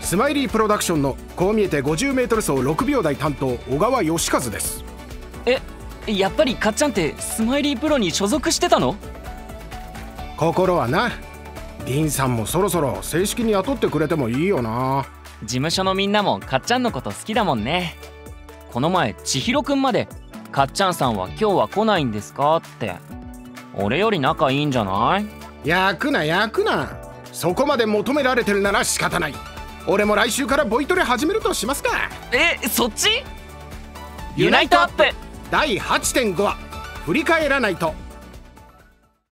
スマイリープロダクションのこう見えて 50m 走6秒台担当小川義和です。 やっぱりかっちゃんってスマイリープロに所属してたの？ 心はな。ディーンさんもそろそろ正式に雇ってくれてもいいよな。 事務所のみんなもかっちゃんのこと好きだもんね。この前千尋くんまで「かっちゃんさんは今日は来ないんですか?」って。俺より仲いいんじゃない？ 焼くな焼くな。そこまで求められてるなら仕方ない。俺も来週からボイトレ始めるとしますか。 そっち？ユナイトアップ第 8.5 話振り返らないと。